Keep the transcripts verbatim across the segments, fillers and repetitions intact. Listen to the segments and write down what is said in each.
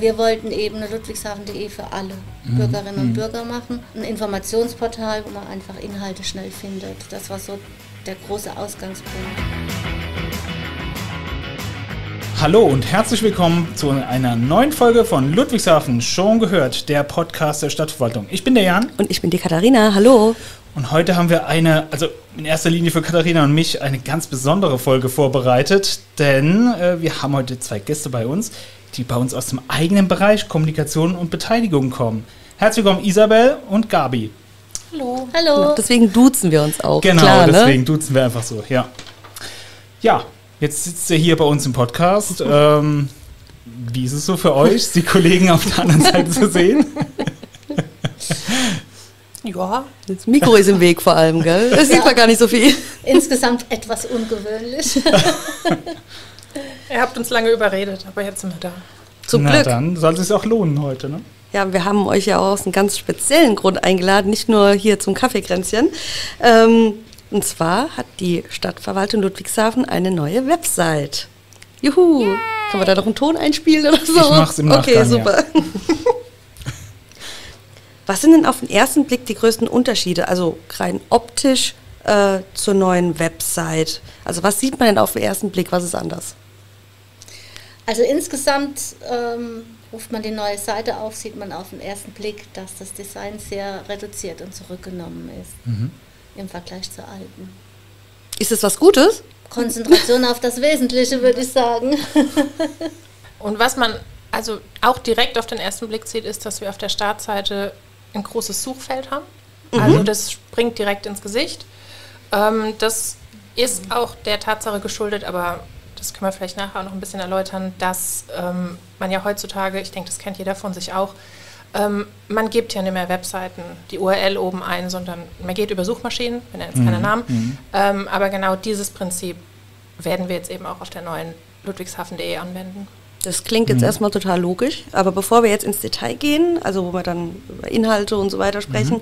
wir wollten eben eine ludwigshafen punkt de für alle mhm. Bürgerinnen und mhm. Bürger machen. Ein Informationsportal, wo man einfach Inhalte schnell findet. Das war so der große Ausgangspunkt. Hallo und herzlich willkommen zu einer neuen Folge von Ludwigshafen schon gehört, der Podcast der Stadtverwaltung. Ich bin der Jan. Und ich bin die Katharina. Hallo. Und heute haben wir eine, also in erster Linie für Katharina und mich, eine ganz besondere Folge vorbereitet, denn äh, wir haben heute zwei Gäste bei uns, die bei uns aus dem eigenen Bereich Kommunikation und Beteiligung kommen. Herzlich willkommen Isabel und Gabi. Hallo. Hallo. Genau, deswegen duzen wir uns auch. Genau, klar, deswegen ne? duzen wir einfach so, ja. Ja, jetzt sitzt ihr hier bei uns im Podcast. Ähm, wie ist es so für euch, die Kollegen auf der anderen Seite zu sehen? Ja, das Mikro ist im Weg vor allem, gell? Das sieht ja. man gar nicht so viel. Insgesamt etwas ungewöhnlich. Ihr habt uns lange überredet, aber jetzt sind wir da. Zum Na, Glück. Dann soll es sich auch lohnen heute, ne? Ja, wir haben euch ja auch aus einem ganz speziellen Grund eingeladen, nicht nur hier zum Kaffeekränzchen. Ähm, und zwar hat die Stadtverwaltung Ludwigshafen eine neue Website. Juhu! Yay. Kann man da noch einen Ton einspielen oder so? Ich mach's im Nachgang, okay, super. Ja. Was sind denn auf den ersten Blick die größten Unterschiede, also rein optisch äh, zur neuen Website? Also was sieht man denn auf den ersten Blick, was ist anders? Also insgesamt ähm, ruft man die neue Seite auf, sieht man auf den ersten Blick, dass das Design sehr reduziert und zurückgenommen ist mhm. im Vergleich zur alten. Ist das was Gutes? Konzentration auf das Wesentliche, würde ich sagen. Und was man also auch direkt auf den ersten Blick sieht, ist, dass wir auf der Startseite ein großes Suchfeld haben. Mhm. Also das springt direkt ins Gesicht. Ähm, das ist auch der Tatsache geschuldet, aber das können wir vielleicht nachher auch noch ein bisschen erläutern, dass ähm, man ja heutzutage, ich denke, das kennt jeder von sich auch, ähm, man gibt ja nicht mehr Webseiten, die U R L oben ein, sondern man geht über Suchmaschinen, wir nennen jetzt mhm. keine Namen, mhm. ähm, aber genau dieses Prinzip werden wir jetzt eben auch auf der neuen ludwigshafen punkt de anwenden. Das klingt jetzt mhm. erstmal total logisch, aber bevor wir jetzt ins Detail gehen, also wo wir dann über Inhalte und so weiter sprechen, mhm.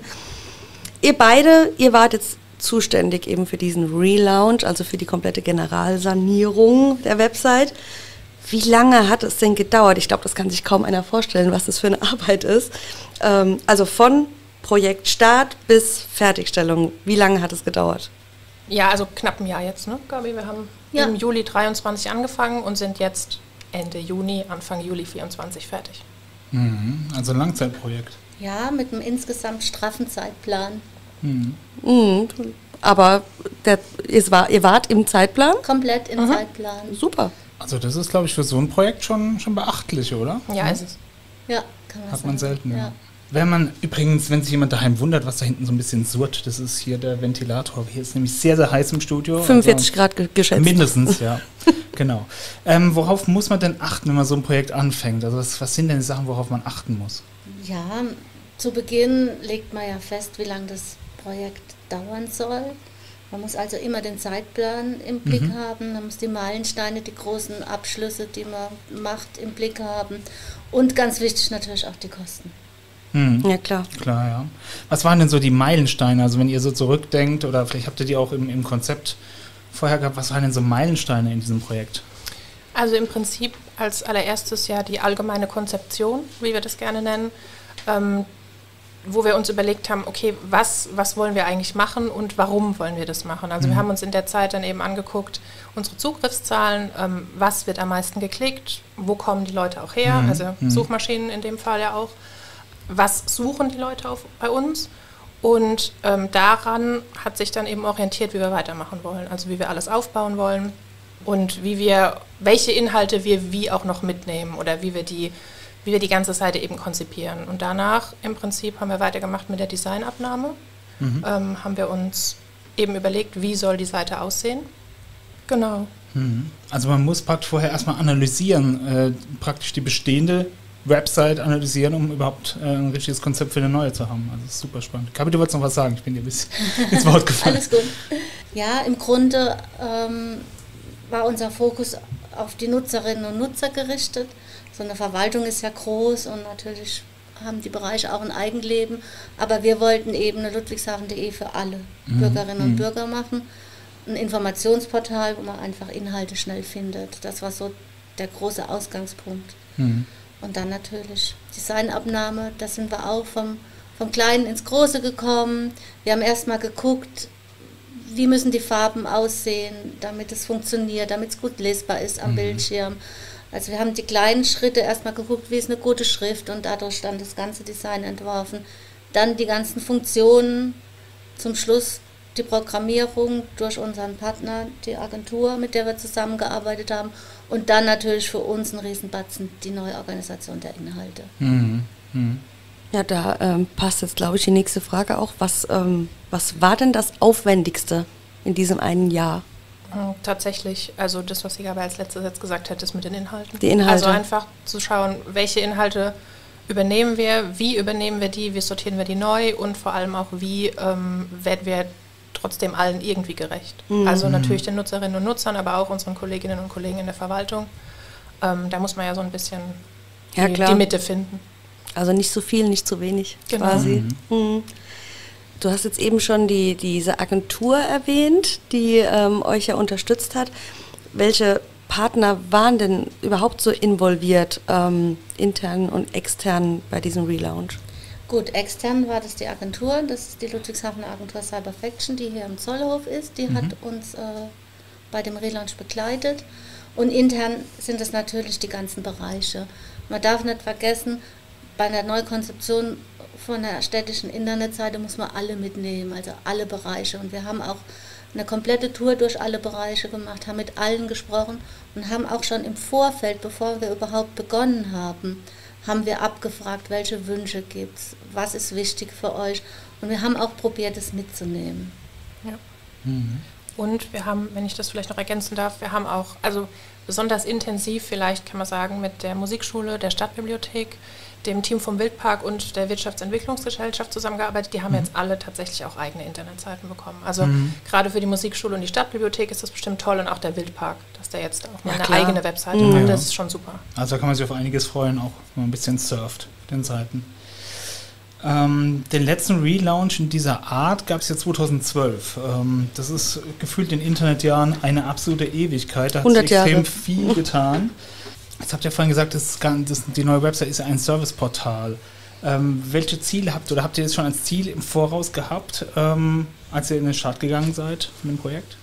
ihr beide, ihr wart jetzt zuständig eben für diesen Relaunch, also für die komplette Generalsanierung der Website. Wie lange hat es denn gedauert? Ich glaube, das kann sich kaum einer vorstellen, was das für eine Arbeit ist. Ähm, also von Projektstart bis Fertigstellung, wie lange hat es gedauert? Ja, also knapp ein Jahr jetzt, ne, Gabi? Wir haben ja. im Juli dreiundzwanzig angefangen und sind jetzt Ende Juni, Anfang Juli vierundzwanzig fertig. Mhm, also ein Langzeitprojekt. Ja, mit einem insgesamt straffen Zeitplan. Mhm. Mhm. Aber der, ihr, war, ihr wart im Zeitplan? Komplett im mhm. Zeitplan. Super. Also das ist, glaube ich, für so ein Projekt schon, schon beachtlich, oder? Ja, ist es. Ja, kann man Hat sagen. man selten, ja. ja. Wenn man übrigens, wenn sich jemand daheim wundert, was da hinten so ein bisschen surrt, das ist hier der Ventilator. Hier ist nämlich sehr, sehr heiß im Studio. fünfundvierzig also Grad ge- geschätzt. Mindestens, ja. Genau. Ähm, worauf muss man denn achten, wenn man so ein Projekt anfängt? Also was, was sind denn die Sachen, worauf man achten muss? Ja, zu Beginn legt man ja fest, wie lange das Projekt dauern soll. Man muss also immer den Zeitplan im Blick mhm. haben, man muss die Meilensteine, die großen Abschlüsse, die man macht, im Blick haben und ganz wichtig natürlich auch die Kosten. Hm. Ja, klar. Klar, ja. Was waren denn so die Meilensteine, also wenn ihr so zurückdenkt oder vielleicht habt ihr die auch im, im Konzept vorher gehabt, was waren denn so Meilensteine in diesem Projekt? Also im Prinzip als allererstes ja die allgemeine Konzeption, wie wir das gerne nennen, ähm, wo wir uns überlegt haben, okay, was, was wollen wir eigentlich machen und warum wollen wir das machen? Also mhm. wir haben uns in der Zeit dann eben angeguckt, unsere Zugriffszahlen, ähm, was wird am meisten geklickt, wo kommen die Leute auch her, mhm. also mhm. Suchmaschinen in dem Fall ja auch, was suchen die Leute auf, bei uns und ähm, daran hat sich dann eben orientiert, wie wir weitermachen wollen, also wie wir alles aufbauen wollen und wie wir, welche Inhalte wir wie auch noch mitnehmen oder wie wir die wie wir die ganze Seite eben konzipieren. Und danach im Prinzip haben wir weitergemacht mit der Designabnahme. Mhm. Ähm, haben wir uns eben überlegt, wie soll die Seite aussehen. Genau. Mhm. Also man muss praktisch vorher erstmal analysieren, äh, praktisch die bestehende Website analysieren, um überhaupt äh, ein richtiges Konzept für eine neue zu haben. Also das ist super spannend. Gabi, du wolltest noch was sagen? Ich bin dir ein bisschen ins Wort gefallen. Alles gut. Ja, im Grunde ähm, war unser Fokus auf die Nutzerinnen und Nutzer gerichtet. So eine Verwaltung ist ja groß und natürlich haben die Bereiche auch ein Eigenleben, aber wir wollten eben eine ludwigshafen punkt de für alle mhm. Bürgerinnen und mhm. Bürger machen. Ein Informationsportal, wo man einfach Inhalte schnell findet. Das war so der große Ausgangspunkt. Mhm. Und dann natürlich Designabnahme, da sind wir auch vom, vom Kleinen ins Große gekommen. Wir haben erstmal geguckt, wie müssen die Farben aussehen, damit es funktioniert, damit es gut lesbar ist am mhm. Bildschirm. Also wir haben die kleinen Schritte erstmal geguckt, wie ist eine gute Schrift und dadurch dann das ganze Design entworfen. Dann die ganzen Funktionen, zum Schluss die Programmierung durch unseren Partner, die Agentur, mit der wir zusammengearbeitet haben und dann natürlich für uns ein Riesenbatzen, die neue Organisation der Inhalte. Mhm. Mhm. Ja, da ähm, passt jetzt, glaube ich, die nächste Frage auch. Was, ähm, was war denn das Aufwendigste in diesem einen Jahr? Tatsächlich, also das, was ich aber als letztes jetzt gesagt hätte, ist mit den Inhalten. Die Inhalte. Also einfach zu schauen, welche Inhalte übernehmen wir, wie übernehmen wir die, wie sortieren wir die neu und vor allem auch, wie ähm, werden wir trotzdem allen irgendwie gerecht. Mhm. Also natürlich den Nutzerinnen und Nutzern, aber auch unseren Kolleginnen und Kollegen in der Verwaltung. Ähm, da muss man ja so ein bisschen ja, die, klar. die Mitte finden. Also nicht zu viel, nicht zu wenig genau. quasi. Mhm. Mhm. Du hast jetzt eben schon die, diese Agentur erwähnt, die ähm, euch ja unterstützt hat. Welche Partner waren denn überhaupt so involviert, ähm, intern und extern bei diesem Relaunch? Gut, extern war das die Agentur, das ist die Ludwigshafener Agentur Cyberfaction, die hier im Zollhof ist. Die mhm. hat uns äh, bei dem Relaunch begleitet. Und intern sind es natürlich die ganzen Bereiche. Man darf nicht vergessen, bei einer Neukonzeption von der städtischen Internetseite muss man alle mitnehmen, also alle Bereiche. Und wir haben auch eine komplette Tour durch alle Bereiche gemacht, haben mit allen gesprochen und haben auch schon im Vorfeld, bevor wir überhaupt begonnen haben, haben wir abgefragt, welche Wünsche gibt es, was ist wichtig für euch. Und wir haben auch probiert, es mitzunehmen. Ja. Mhm. Und wir haben, wenn ich das vielleicht noch ergänzen darf, wir haben auch, also besonders intensiv vielleicht kann man sagen, mit der Musikschule, der Stadtbibliothek, dem Team vom Wildpark und der Wirtschaftsentwicklungsgesellschaft zusammengearbeitet. Die haben mhm. jetzt alle tatsächlich auch eigene Internetseiten bekommen. Also mhm. gerade für die Musikschule und die Stadtbibliothek ist das bestimmt toll und auch der Wildpark, dass der jetzt auch mal ja, eine klar. eigene Webseite mhm. hat. Das ist schon super. Also da kann man sich auf einiges freuen, auch wenn man ein bisschen surft, den Seiten. Ähm, den letzten Relaunch in dieser Art gab es ja zweitausendzwölf. Ähm, das ist gefühlt in Internetjahren eine absolute Ewigkeit. Da hat sich extrem Jahre. viel getan. Jetzt habt ihr vorhin gesagt, das, das, die neue Website ist ein Serviceportal. Ähm, welche Ziele habt ihr, oder habt ihr jetzt schon als Ziel im Voraus gehabt, ähm, als ihr in den Start gegangen seid mit dem Projekt?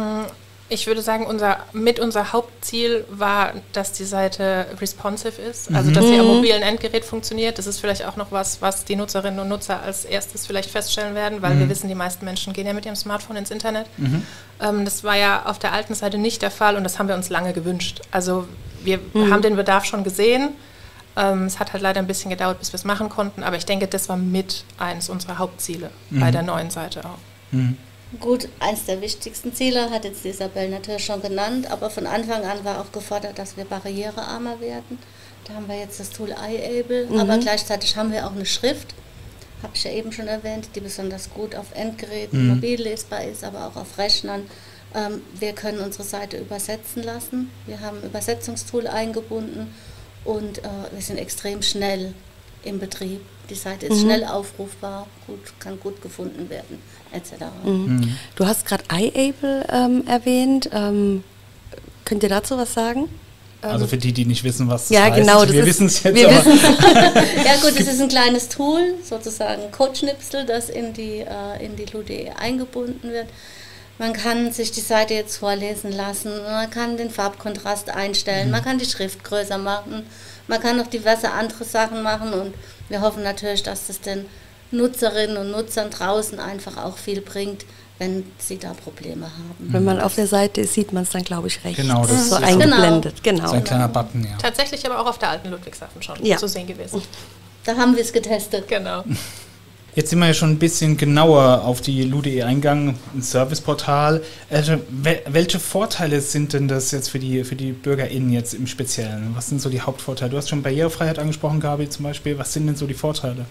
Ich würde sagen, unser, mit unser Hauptziel war, dass die Seite responsive ist, also mhm. dass sie am mobilen Endgerät funktioniert. Das ist vielleicht auch noch was, was die Nutzerinnen und Nutzer als erstes vielleicht feststellen werden, weil mhm. wir wissen, die meisten Menschen gehen ja mit ihrem Smartphone ins Internet. Mhm. Ähm, das war ja auf der alten Seite nicht der Fall und das haben wir uns lange gewünscht. Also wir mhm. haben den Bedarf schon gesehen. Ähm, es hat halt leider ein bisschen gedauert, bis wir es machen konnten, aber ich denke, das war mit eines unserer Hauptziele mhm. bei der neuen Seite auch. Mhm. Gut, eins der wichtigsten Ziele hat jetzt Isabel natürlich schon genannt, aber von Anfang an war auch gefordert, dass wir barrierearmer werden. Da haben wir jetzt das Tool iAble, mhm. aber gleichzeitig haben wir auch eine Schrift, habe ich ja eben schon erwähnt, die besonders gut auf Endgeräten, mhm. mobil lesbar ist, aber auch auf Rechnern. Ähm, wir können unsere Seite übersetzen lassen, wir haben ein Übersetzungstool eingebunden und äh, wir sind extrem schnell im Betrieb. Die Seite ist mhm. schnell aufrufbar, gut, kann gut gefunden werden, et cetera. Mhm. Mhm. Du hast gerade iAble ähm, erwähnt. Ähm, könnt ihr dazu was sagen? Also für die, die nicht wissen, was das ja, heißt. Genau, das wir wissen es jetzt. Wir aber ja gut, es ist ein kleines Tool, sozusagen Codeschnipsel, das in die, äh, in die L U D E eingebunden wird. Man kann sich die Seite jetzt vorlesen lassen, man kann den Farbkontrast einstellen, mhm. man kann die Schrift größer machen, man kann noch diverse andere Sachen machen und wir hoffen natürlich, dass das den Nutzerinnen und Nutzern draußen einfach auch viel bringt, wenn sie da Probleme haben. Wenn man auf der Seite ist, sieht man es dann, glaube ich, rechts. Genau, das so ist eingeblendet. Genau. Genau. So ein kleiner Button, ja. Tatsächlich aber auch auf der alten Ludwigshafen schon ja. zu sehen gewesen. Da haben wir es getestet. Genau. Jetzt sind wir ja schon ein bisschen genauer auf die L U D E eingegangen, ein Serviceportal. Also, welche Vorteile sind denn das jetzt für die, für die BürgerInnen jetzt im Speziellen? Was sind so die Hauptvorteile? Du hast schon Barrierefreiheit angesprochen, Gabi, zum Beispiel. Was sind denn so die Vorteile?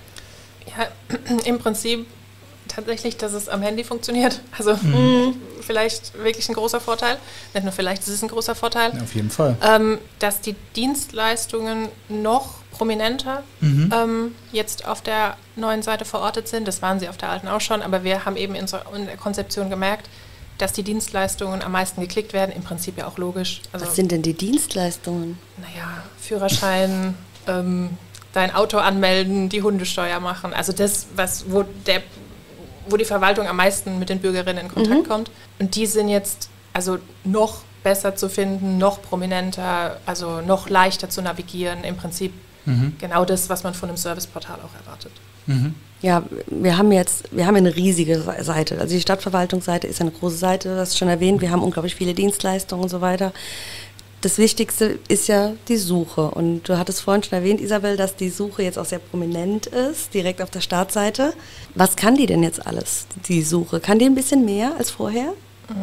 Ja, im Prinzip tatsächlich, dass es am Handy funktioniert. Also Mhm. vielleicht wirklich ein großer Vorteil. Nicht nur vielleicht, es ist ein großer Vorteil. Ja, auf jeden Fall. Ähm, dass die Dienstleistungen noch prominenter Mhm. ähm, jetzt auf der neuen Seite verortet sind. Das waren sie auf der alten auch schon, aber wir haben eben in, so, in der Konzeption gemerkt, dass die Dienstleistungen am meisten geklickt werden. Im Prinzip ja auch logisch. Also, Was sind denn die Dienstleistungen? naja, Führerschein, ähm, dein Auto anmelden, die Hundesteuer machen. Also das, was, wo, der, wo die Verwaltung am meisten mit den Bürgerinnen in Kontakt mhm. kommt. Und die sind jetzt also noch besser zu finden, noch prominenter, also noch leichter zu navigieren. Im Prinzip mhm. genau das, was man von einem Serviceportal auch erwartet. Mhm. Ja, wir haben jetzt, wir haben eine riesige Seite. Also die Stadtverwaltungsseite ist eine große Seite, du hast schon erwähnt. Wir haben unglaublich viele Dienstleistungen und so weiter. Das Wichtigste ist ja die Suche. Und du hattest vorhin schon erwähnt, Isabel, dass die Suche jetzt auch sehr prominent ist, direkt auf der Startseite. Was kann die denn jetzt alles, die Suche? Kann die ein bisschen mehr als vorher?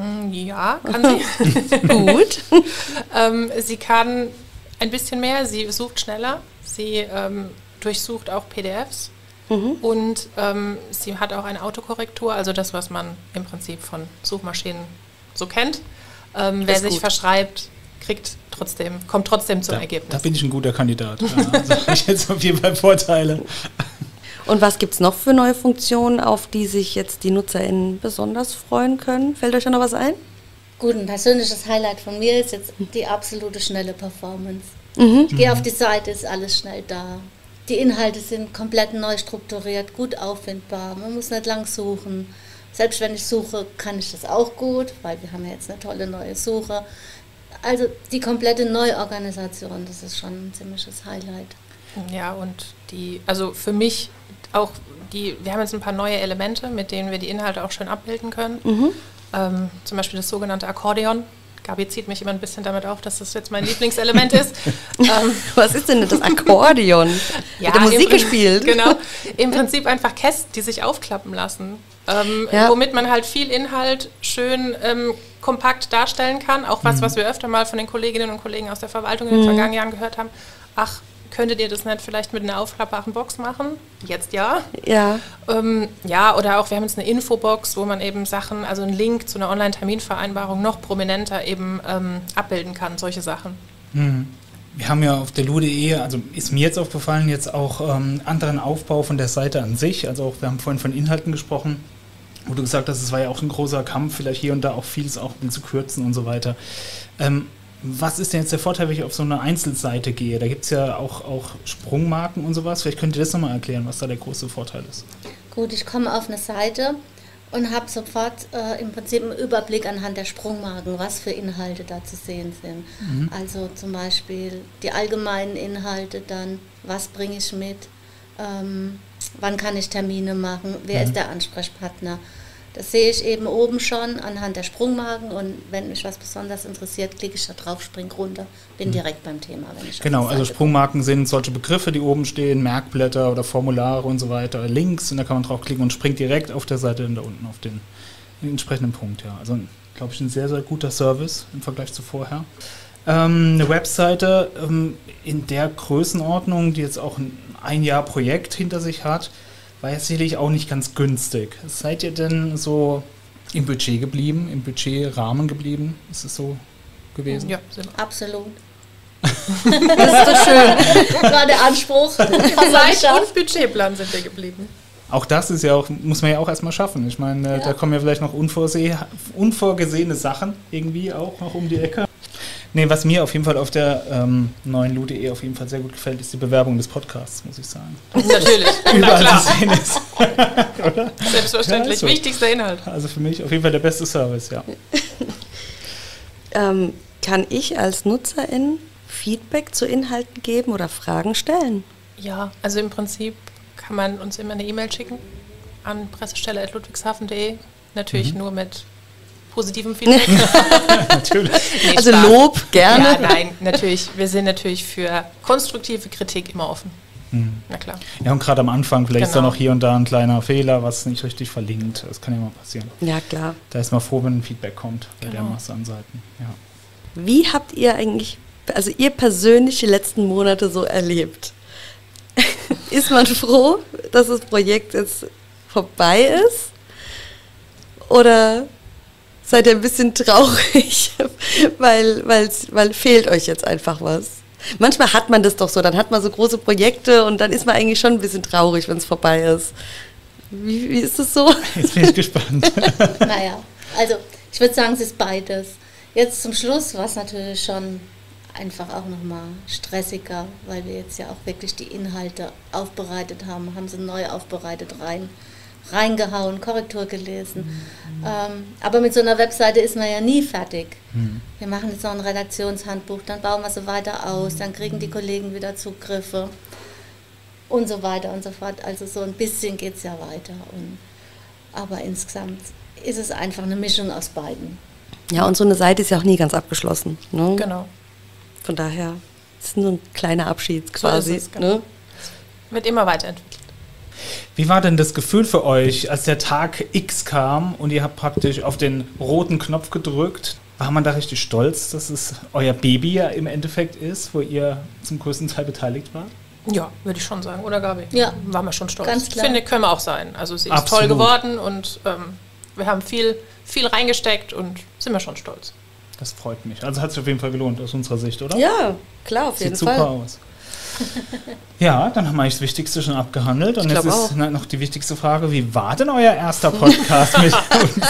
Ja, kann sie. Gut. ähm, sie kann ein bisschen mehr, sie sucht schneller, sie ähm, durchsucht auch P D Fs. Mhm. Und ähm, sie hat auch eine Autokorrektur, also das, was man im Prinzip von Suchmaschinen so kennt. Ähm, wer sich gut. verschreibt, kriegt trotzdem, kommt trotzdem zum da, Ergebnis. Da bin ich ein guter Kandidat. Ja, also habe ich jetzt auf jeden Fall Vorteile. Und was gibt es noch für neue Funktionen, auf die sich jetzt die NutzerInnen besonders freuen können? Fällt euch da noch was ein? Gut, ein persönliches Highlight von mir ist jetzt die absolute schnelle Performance. Mhm. Ich gehe auf die Seite, ist alles schnell da. Die Inhalte sind komplett neu strukturiert, gut auffindbar. Man muss nicht lang suchen. Selbst wenn ich suche, kann ich das auch gut, weil wir haben ja jetzt eine tolle neue Suche. Also die komplette Neuorganisation, das ist schon ein ziemliches Highlight. Ja, und die, also für mich auch die, wir haben jetzt ein paar neue Elemente, mit denen wir die Inhalte auch schön abbilden können. Mhm. Ähm, zum Beispiel das sogenannte Akkordeon. Gabi zieht mich immer ein bisschen damit auf, dass das jetzt mein Lieblingselement ist. ähm, Was ist denn das Akkordeon? Ja, Wird da Musik gespielt? Genau. Im Prinzip einfach Kästen, die sich aufklappen lassen. Ähm, ja. Womit man halt viel Inhalt schön ähm, kompakt darstellen kann. Auch was, mhm. was wir öfter mal von den Kolleginnen und Kollegen aus der Verwaltung in den mhm. vergangenen Jahren gehört haben. Ach, könntet ihr das nicht vielleicht mit einer aufklappbaren Box machen? Jetzt ja. Ja. Ähm, ja, oder auch, wir haben jetzt eine Infobox, wo man eben Sachen, also einen Link zu einer Online-Terminvereinbarung noch prominenter eben ähm, abbilden kann, solche Sachen. Mhm. Wir haben ja auf der L U punkt de, also ist mir jetzt aufgefallen, jetzt auch ähm, anderen Aufbau von der Seite an sich. Also auch, wir haben vorhin von Inhalten gesprochen, wo du gesagt hast, es war ja auch ein großer Kampf, vielleicht hier und da auch vieles auch zu kürzen und so weiter. Ähm, Was ist denn jetzt der Vorteil, wenn ich auf so eine Einzelseite gehe? Da gibt es ja auch, auch Sprungmarken und sowas. Vielleicht könnt ihr das nochmal erklären, was da der große Vorteil ist. Gut, ich komme auf eine Seite und habe sofort äh, im Prinzip einen Überblick anhand der Sprungmarken, was für Inhalte da zu sehen sind. Mhm. Also zum Beispiel die allgemeinen Inhalte, dann was bringe ich mit, ähm, wann kann ich Termine machen, wer mhm. ist der Ansprechpartner. Das sehe ich eben oben schon anhand der Sprungmarken und wenn mich was besonders interessiert, klicke ich da drauf, springe runter, bin direkt beim Thema. Wenn ich genau, also Sprungmarken sind solche Begriffe, die oben stehen, Merkblätter oder Formulare und so weiter, Links und da kann man draufklicken und springt direkt auf der Seite da unten auf den, den entsprechenden Punkt. Ja. Also glaube ich ein sehr, sehr guter Service im Vergleich zu vorher. Ähm, eine Webseite ähm, in der Größenordnung, die jetzt auch ein, ein Jahr Projekt hinter sich hat, war ja sicherlich auch nicht ganz günstig. Seid ihr denn so im Budget geblieben, im Budgetrahmen geblieben? Ist es so gewesen? Ja, absolut. Das ist so schön. Das war der Anspruch. Zeit und Budgetplan sind wir geblieben. Auch das ist ja auch, muss man ja auch erstmal schaffen. Ich meine, ja. da kommen ja vielleicht noch unvorseh, unvorgesehene Sachen irgendwie auch noch um die Ecke. Nee, was mir auf jeden Fall auf der ähm, neuen L U punkt de auf jeden Fall sehr gut gefällt, ist die Bewerbung des Podcasts, muss ich sagen. Natürlich, überall zu sehen ist. Oder? Selbstverständlich, ja, so. Wichtigster Inhalt. Also für mich auf jeden Fall der beste Service, ja. ähm, kann ich als Nutzerin Feedback zu Inhalten geben oder Fragen stellen? Ja, also im Prinzip kann man uns immer eine E-Mail schicken an pressestelle at ludwigshafen punkt de, natürlich mhm. nur mit positivem Feedback. Natürlich. Nee, also Spaß. Lob, gerne. Ja, nein, natürlich. Wir sind natürlich für konstruktive Kritik immer offen. Mhm. Na klar. Ja, und gerade am Anfang, vielleicht genau. ist da noch hier und da ein kleiner Fehler, was nicht richtig verlinkt. Das kann ja mal passieren. Ja, klar. Da ist man froh, wenn ein Feedback kommt bei genau. der Masse an Seiten. Ja. Wie habt ihr eigentlich, also ihr persönlich die letzten Monate so erlebt? Ist man froh, dass das Projekt jetzt vorbei ist? Oder seid ihr ein bisschen traurig, weil, weil fehlt euch jetzt einfach was? Manchmal hat man das doch so, dann hat man so große Projekte und dann ist man eigentlich schon ein bisschen traurig, wenn es vorbei ist. Wie, wie ist das so? Jetzt bin ich gespannt. Naja, also ich würde sagen, es ist beides. Jetzt zum Schluss war es natürlich schon einfach auch nochmal stressiger, weil wir jetzt ja auch wirklich die Inhalte aufbereitet haben, haben sie neu aufbereitet rein, reingehauen, Korrektur gelesen. Mhm. Ähm, aber mit so einer Webseite ist man ja nie fertig. Mhm. Wir machen jetzt noch ein Redaktionshandbuch, dann bauen wir sie weiter aus, dann kriegen die Kollegen wieder Zugriffe und so weiter und so fort. Also so ein bisschen geht es ja weiter. Und, aber insgesamt ist es einfach eine Mischung aus beiden. Ja, und so eine Seite ist ja auch nie ganz abgeschlossen. Ne? Genau. Von daher ist es nur ein kleiner Abschied quasi. So ist es, genau. Ne? Wird immer weiterentwickelt. Wie war denn das Gefühl für euch, als der Tag X kam und ihr habt praktisch auf den roten Knopf gedrückt? War man da richtig stolz, dass es euer Baby ja im Endeffekt ist, wo ihr zum größten Teil beteiligt wart? Ja, würde ich schon sagen. Oder Gabi? Ja. Waren wir schon stolz. Ganz klar. Finde, können wir auch sein. Also sie ist Absolut. toll geworden und ähm, wir haben viel, viel reingesteckt und sind wir schon stolz. Das freut mich. Also hat es auf jeden Fall gelohnt aus unserer Sicht, oder? Ja, klar, auf jeden Sieht Fall. super aus. Ja, dann haben wir eigentlich das Wichtigste schon abgehandelt. Und Ich jetzt glaub ist auch. na, noch die wichtigste Frage, wie war denn euer erster Podcast mit uns?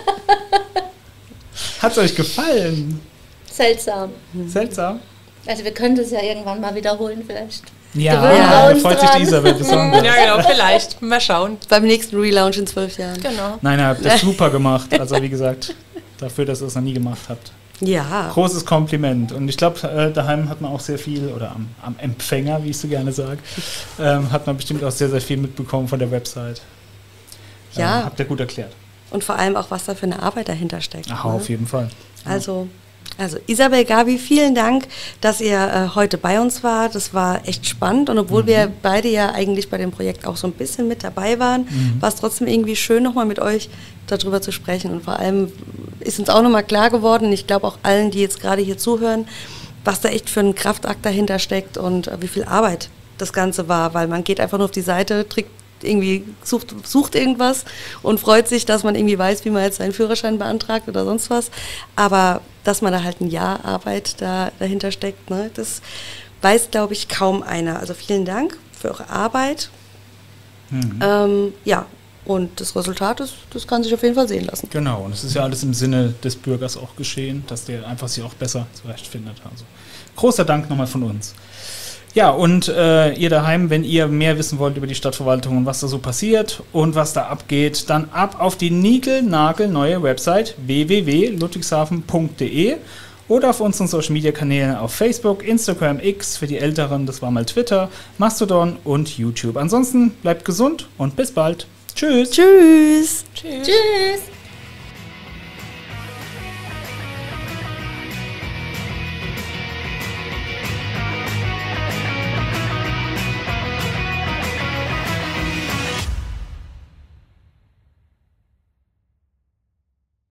Hat es euch gefallen? Seltsam. Seltsam? Also wir können das ja irgendwann mal wiederholen vielleicht. Ja, Gewöhnen wir da uns freut sich dran. die Isabel besonders. Ja, genau, vielleicht. Mal schauen. Beim nächsten Relaunch in zwölf Jahren. Genau. Nein, ihr habt das super gemacht. Also wie gesagt, dafür, dass ihr es noch nie gemacht habt. Ja. Großes Kompliment. Und ich glaube, äh, daheim hat man auch sehr viel, oder am, am Empfänger, wie ich so gerne sage, ähm, hat man bestimmt auch sehr, sehr viel mitbekommen von der Website. Ja. Ähm, habt ihr gut erklärt. Und vor allem auch, was da für eine Arbeit dahinter steckt. Ach, ne? auf jeden Fall. Also, also Isabel, Gabi, vielen Dank, dass ihr äh, heute bei uns wart. Das war echt spannend. Und obwohl mhm. wir beide ja eigentlich bei dem Projekt auch so ein bisschen mit dabei waren, mhm. war es trotzdem irgendwie schön, nochmal mit euch darüber zu sprechen. Und vor allem ist uns auch nochmal klar geworden, ich glaube auch allen, die jetzt gerade hier zuhören, was da echt für ein Kraftakt dahinter steckt und äh, wie viel Arbeit das Ganze war. Weil man geht einfach nur auf die Seite, trägt irgendwie sucht, sucht irgendwas und freut sich, dass man irgendwie weiß, wie man jetzt seinen Führerschein beantragt oder sonst was. Aber dass man da halt ein Jahr Arbeit da, dahinter steckt, ne, das weiß, glaube ich, kaum einer. Also vielen Dank für eure Arbeit. Mhm. Ähm, ja, und das Resultat, ist, das kann sich auf jeden Fall sehen lassen. Genau, und es ist ja alles im Sinne des Bürgers auch geschehen, dass der einfach sich auch besser zurechtfindet. Also großer Dank nochmal von uns. Ja, und äh, ihr daheim, wenn ihr mehr wissen wollt über die Stadtverwaltung und was da so passiert und was da abgeht, dann ab auf die niegelnagelneue Website w w w punkt ludwigshafen punkt d e oder auf unseren Social Media Kanälen auf Facebook, Instagram, X für die Älteren, das war mal Twitter, Mastodon und YouTube. Ansonsten bleibt gesund und bis bald. Tschüss. Tschüss. Tschüss. Tschüss.